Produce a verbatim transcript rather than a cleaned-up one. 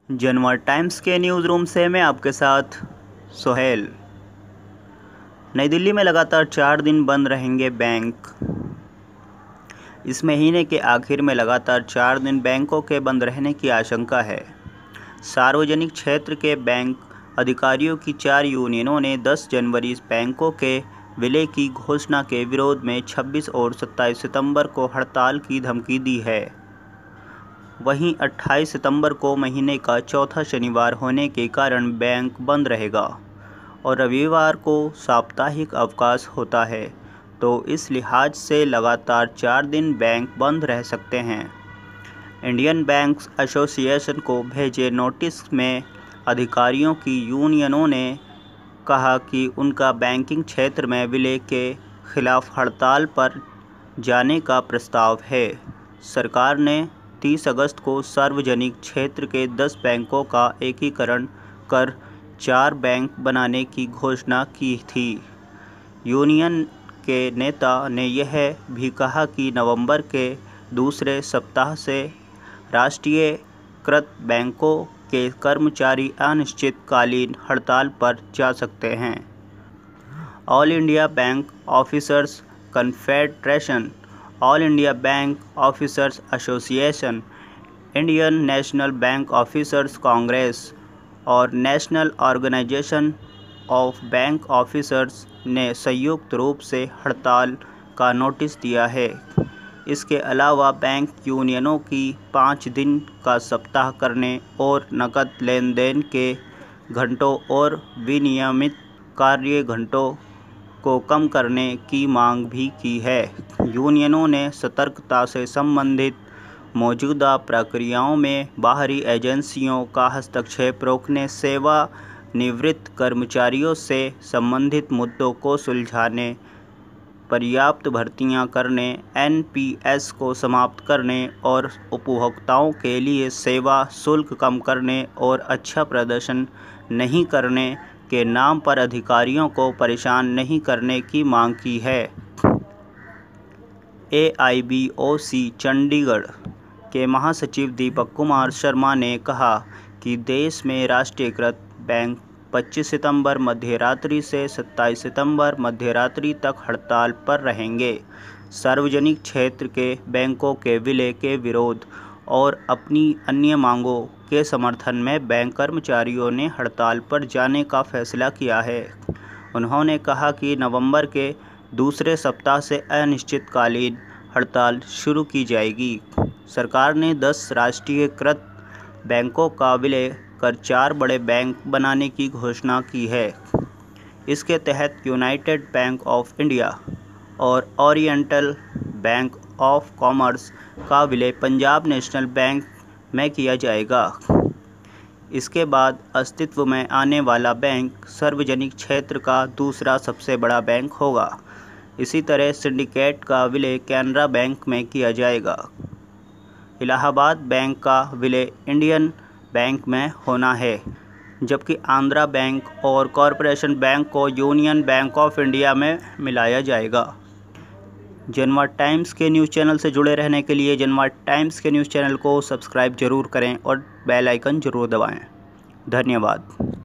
जनवर टाइम्स के news room से मैं आपके साथ सोहेल। नई दिल्ली में लगातार चार दिन बंद रहेंगे बैंक। इस महीने के आखिर में लगातार चार दिन बैंकों के बंद रहने की आशंका है। सार्वजनिक क्षेत्र के बैंक अधिकारियों की चार यूनियनों ने दस जनवरी बैंकों के विलय की घोषणा के विरोध में छब्बीस और सत्ताईस सितंबर को हड़ताल की धमकी दी है। वहीं अट्ठाईस सितंबर को महीने का चौथा शनिवार होने के कारण बैंक बंद रहेगा और रविवार को साप्ताहिक अवकाश होता है, तो इस लिहाज से लगातार चार दिन बैंक बंद रह सकते हैं। इंडियन बैंक्स एसोसिएशन को भेजे नोटिस में अधिकारियों की यूनियनों ने कहा कि उनका बैंकिंग क्षेत्र में विलय के खिलाफ हड़ताल पर जाने का प्रस्ताव है। सरकार ने तीस अगस्त को सार्वजनिक क्षेत्र के दस बैंकों का एकीकरण कर चार बैंक बनाने की घोषणा की थी। यूनियन के नेता ने यह भी कहा कि नवंबर के दूसरे सप्ताह से राष्ट्रीयकृत बैंकों के कर्मचारी अनिश्चितकालीन हड़ताल पर जा सकते हैं। All India bank officers confederation, all India bank officers association, Indian national bank officers congress और national organisation of bank officers ने संयुक्त रूप से हड़ताल का नोटिस दिया है। इसके अलावा बैंक यूनियनों की पाँच दिन का सप्ताह करने और नकद लेन देन के घंटों और विनियमित कार्य घंटों को कम करने की मांग भी की है। यूनियनों ने सतर्कता से संबंधित मौजूदा प्रक्रियाओं में बाहरी एजेंसियों का हस्तक्षेप रोकने, सेवानिवृत्त कर्मचारियों से संबंधित मुद्दों को सुलझाने, पर्याप्त भर्तियां करने, एन पी एस को समाप्त करने और उपभोक्ताओं के लिए सेवा शुल्क कम करने और अच्छा प्रदर्शन नहीं करने के नाम पर अधिकारियों को परेशान नहीं करने की मांग की है। ए आई बी ओ सी चंडीगढ़ के महासचिव दीपक कुमार शर्मा ने कहा कि देश में राष्ट्रीयकृत बैंक पच्चीस सितंबर मध्यरात्रि से सत्ताईस सितंबर मध्यरात्रि तक हड़ताल पर रहेंगे। सार्वजनिक क्षेत्र के बैंकों के विलय के विरोध और अपनी अन्य मांगों के समर्थन में बैंक कर्मचारियों ने हड़ताल पर जाने का फैसला किया है। उन्होंने कहा कि नवंबर के दूसरे सप्ताह से अनिश्चितकालीन हड़ताल शुरू की जाएगी। सरकार ने दस राष्ट्रीयकृत बैंकों का विलय कर चार बड़े बैंक बनाने की घोषणा की है। इसके तहत यूनाइटेड बैंक ऑफ इंडिया और ओरिएंटल बैंक ऑफ कॉमर्स का विलय पंजाब नेशनल बैंक में किया जाएगा। इसके बाद अस्तित्व में आने वाला बैंक सार्वजनिक क्षेत्र का दूसरा सबसे बड़ा बैंक होगा। इसी तरह सिंडिकेट का विलय कैनरा बैंक में किया जाएगा। इलाहाबाद बैंक का विलय इंडियन बैंक में होना है, जबकि आंध्रा बैंक और कॉरपोरेशन बैंक को यूनियन बैंक ऑफ इंडिया में मिलाया जाएगा। जनवर टाइम्स के न्यूज़ चैनल से जुड़े रहने के लिए जनवर टाइम्स के न्यूज़ चैनल को सब्सक्राइब जरूर करें और बेल आइकन जरूर दबाएं। धन्यवाद।